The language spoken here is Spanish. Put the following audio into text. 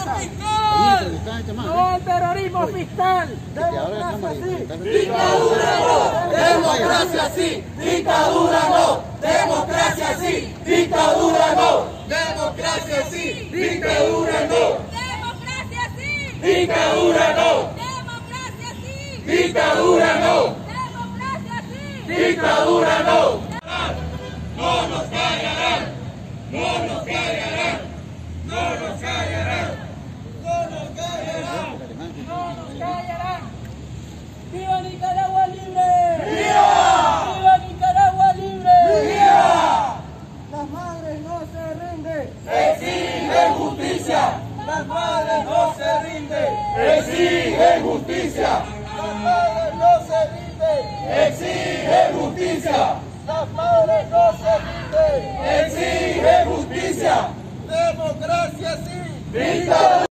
fiscal! ¡No al terrorismo fiscal! ¡Dictadura no! ¡Democracia sí! ¡Dictadura no! ¡Democracia sí! ¡Dictadura no! ¡Democracia sí! ¡Dictadura no! ¡Democracia sí! ¡Dictadura no! ¡Democracia sí! ¡Dictadura no! ¡Democracia sí! ¡Dictadura no! ¡No nos callarán! ¡No nos callarán! ¡No nos callarán! ¡No nos callarán! ¡No nos callarán! ¡Viva Nicaragua libre! ¡Viva! ¡Viva Nicaragua libre! ¡Viva! ¡Las madres no se rinden! ¡Exigen justicia! ¡Las madres no se rinden! ¡Exigen justicia! ¡Las madres no se rinden! ¡Exigen justicia! ¡Las madres no se rinden! ¡Exigen justicia! ¡Democracia sí! ¡Dictadura!